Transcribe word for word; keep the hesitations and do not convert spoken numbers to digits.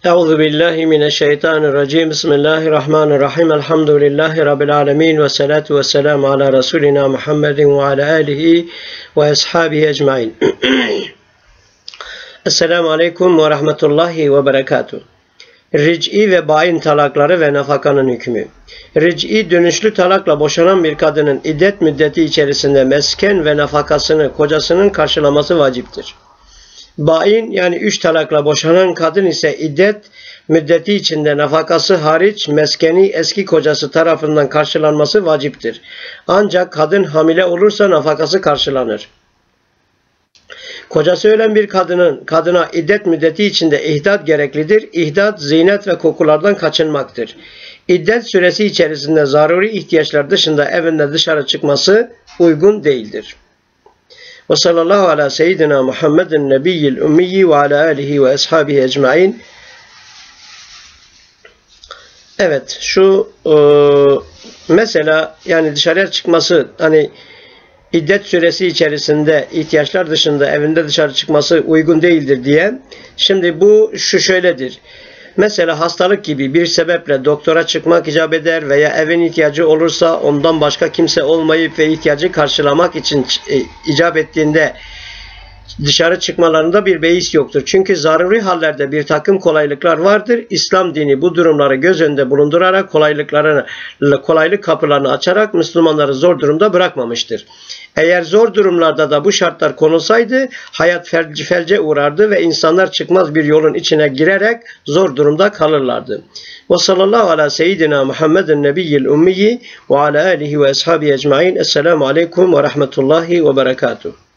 Euzu billahi mineşşeytanirracim. Bismillahirrahmanirrahim. Elhamdülillahi rabbil alamin ve salatu vesselam ala resulina Muhammedin ve ala alihi ve ashabihi ecmaîn. Esselamu aleyküm ve rahmetullahi ve berekatuh. Ric'i ve bain talakları ve nafakanın hükmü. Ric'i dönüşlü talakla boşanan bir kadının iddet müddeti içerisinde mesken ve nafakasını kocasının karşılaması vaciptir. Bain yani üç talakla boşanan kadın ise iddet müddeti içinde nafakası hariç meskeni eski kocası tarafından karşılanması vaciptir. Ancak kadın hamile olursa nafakası karşılanır. Kocası ölen bir kadının kadına iddet müddeti içinde ihdat gereklidir. İhdat, zinet ve kokulardan kaçınmaktır. İddet süresi içerisinde zaruri ihtiyaçlar dışında evinde dışarı çıkması uygun değildir. Ve sallallahu ala seyyidina Muhammedin nebiyyil ümmiyyi ve ala alihi ve ashabihi ecmaîn. Evet, şu e, mesela yani dışarıya çıkması, hani İddet süresi içerisinde ihtiyaçlar dışında evinde dışarı çıkması uygun değildir diye. Şimdi bu şu şöyledir. Mesela hastalık gibi bir sebeple doktora çıkmak icap eder veya evin ihtiyacı olursa ondan başka kimse olmayıp ve ihtiyacı karşılamak için icap ettiğinde dışarı çıkmalarında bir beis yoktur. Çünkü zaruri hallerde bir takım kolaylıklar vardır. İslam dini bu durumları göz önünde bulundurarak kolaylıklarını, kolaylık kapılarını açarak Müslümanları zor durumda bırakmamıştır. Eğer zor durumlarda da bu şartlar konulsaydı hayat felce, felce uğrardı ve insanlar çıkmaz bir yolun içine girerek zor durumda kalırlardı. Ve sallallahu ala seyyidina Muhammedin nebiyyil ümmiyyi ve ala alihi ve ashabihi ecmaîn. Esselamu aleyküm ve rahmetullahi ve berekatuhu.